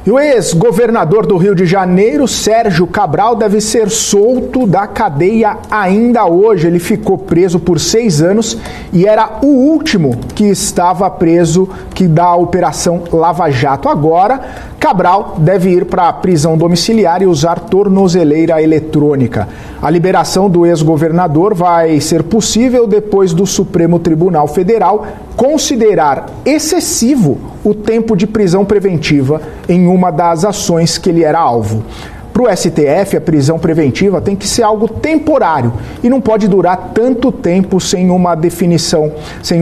E o ex-governador do Rio de Janeiro, Sérgio Cabral, deve ser solto da cadeia ainda hoje. Ele ficou preso por 6 anos e era o último que estava preso da Operação Lava Jato. Agora, Cabral deve ir para a prisão domiciliar e usar tornozeleira eletrônica. A liberação do ex-governador vai ser possível depois do Supremo Tribunal Federal considerar excessivo o tempo de prisão preventiva em uma das ações que ele era alvo. Para o STF, a prisão preventiva tem que ser algo temporário e não pode durar tanto tempo sem uma decisão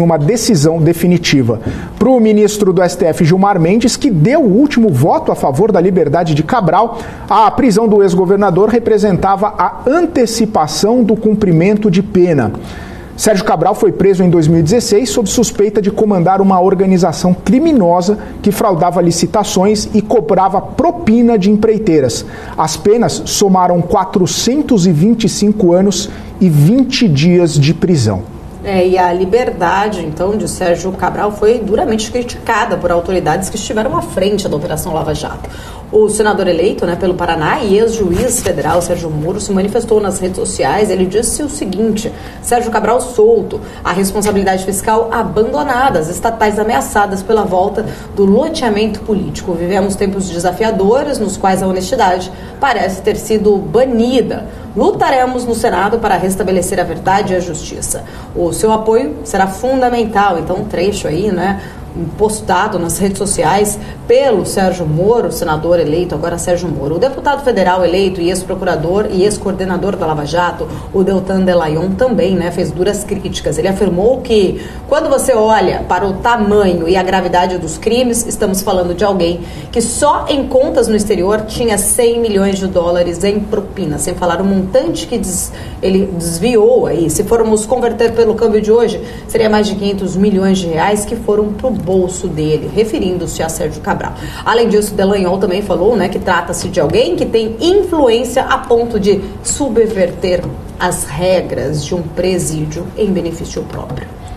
definitiva. Para o ministro do STF, Gilmar Mendes, que deu o último voto a favor da liberdade de Cabral, a prisão do ex-governador representava a antecipação do cumprimento de pena. Sérgio Cabral foi preso em 2016 sob suspeita de comandar uma organização criminosa que fraudava licitações e cobrava propina de empreiteiras. As penas somaram 425 anos e 20 dias de prisão. E a liberdade, então, de Sérgio Cabral foi duramente criticada por autoridades que estiveram à frente da Operação Lava Jato. O senador eleito pelo Paraná e ex-juiz federal Sérgio Moro se manifestou nas redes sociais. Ele disse o seguinte: Sérgio Cabral solto, a responsabilidade fiscal abandonada, as estatais ameaçadas pela volta do loteamento político. Vivemos tempos desafiadores nos quais a honestidade parece ter sido banida. Lutaremos no Senado para restabelecer a verdade e a justiça. O seu apoio será fundamental. Então, um trecho aí, postado nas redes sociais pelo Sérgio Moro, senador eleito, agora Sérgio Moro. O deputado federal eleito e ex-procurador e ex-coordenador da Lava Jato, o Deltan Dallagnol, também fez duras críticas. Ele afirmou que quando você olha para o tamanho e a gravidade dos crimes, estamos falando de alguém que só em contas no exterior tinha 100 milhões de dólares em propina, sem falar o montante que ele desviou aí. Se formos converter pelo câmbio de hoje, seria mais de 500 milhões de reais que foram pro bolso dele, referindo-se a Sérgio Cabral. Além disso, Dallagnol também falou que trata-se de alguém que tem influência a ponto de subverter as regras de um presídio em benefício próprio.